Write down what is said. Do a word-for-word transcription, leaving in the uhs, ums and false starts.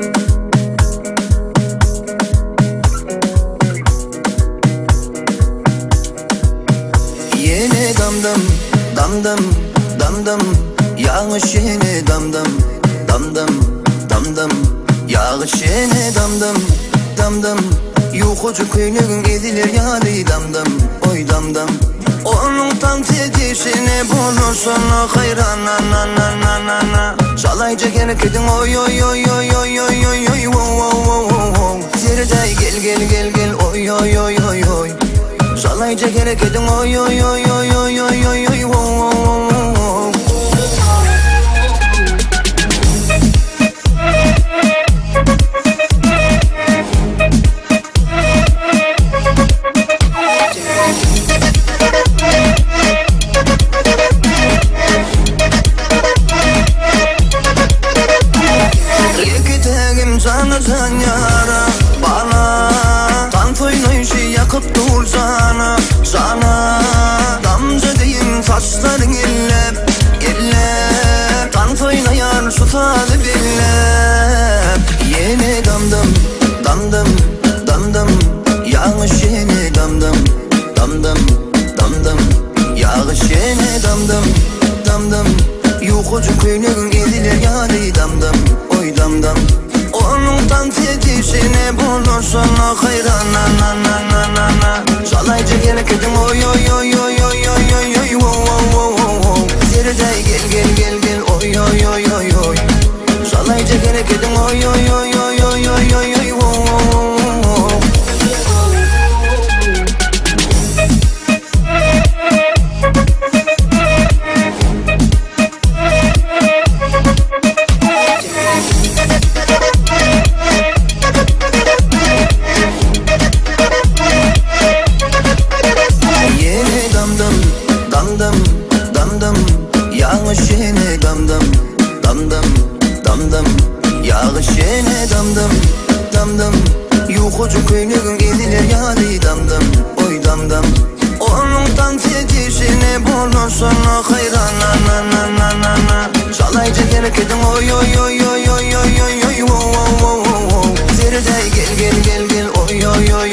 Yeni damdım, damdım, damdım, yağış yeni damdım, damdım, damdım, yağış yeni damdım, damdım, yuxucu köynüğün edilir yali damdım, oy damdım. Onun tam tedişini bulursun hayran na na na na na na. Çalayca gerek edin oy oy oy oy oy oy oy oy wow wow wow wow. Zirday gel gel gel gel oy oy oy oy oy. Çalayca gerek edin oy oy oy oy oy oy oy oy wow wow wow wow. Canıcan yara bana Tantoyla işi yakıp dur sana Sana damcı diyeyim saçların illep illep Tantoyla yar şu tadı billep. Yeni damdım damdım damdım yağış yeni damdım damdım damdım yağış yeni damdım damdım yuxucu köynüğün edilir yali damdım oy damdım. Onun tam tedişini bulursun hayran na na na na na na. Çalayca gerek edin oy oy oy oy oy oy oy oy wow wow wow wow. Zirday gel gel gel gel oy oy oy oy oy. Çalayca gerek edin oy oy oy oy oy oy oy oy wow wow wow. Yağış yeni damdım, damdım, damdım, yağış yeni damdım, damdım, yuxucu köynüğün edilir yali damdım, oy damdım. Onun tam tedişini bulursun hayran na na na na na na. Çalayca gerek edin oy oy oy oy oy oy oy oy wow wow wow wow. Zirday gel gel gel gel oy oy oy